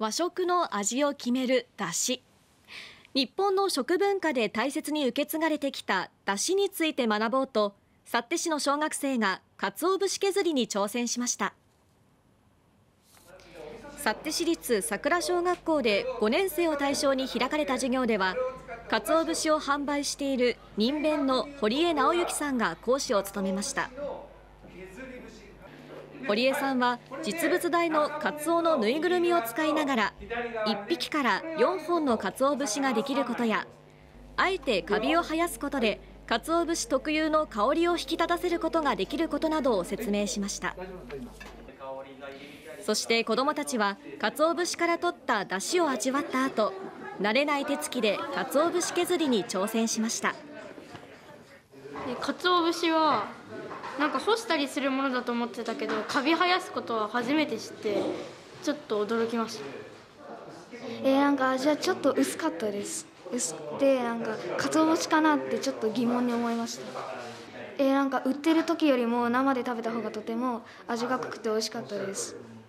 和食の味を決めるだし。日本の食文化で大切に受け継がれてきただしについて学ぼうと、幸手市の小学生が鰹節削りに挑戦しました。幸手市立桜小学校で5年生を対象に開かれた授業では、鰹節を販売している人弁の堀江直之さんが講師を務めました。堀江さんは実物大のカツオのぬいぐるみを使いながら1匹から4本の鰹節ができることや、あえてカビを生やすことで鰹節特有の香りを引き立たせることができることなどを説明しました。そして子どもたちは鰹節から取った出汁を味わった後、慣れない手つきで鰹節削りに挑戦しました。 鰹節はなんか干したりするものだと思ってたけど、カビ生やすことは初めて知ってちょっと驚きました。 なんか味はちょっと薄かったです。薄くてなんか鰹節かなってちょっと疑問に思いました。なんか売ってる時よりも生で食べた方がとても味が濃くて美味しかったです。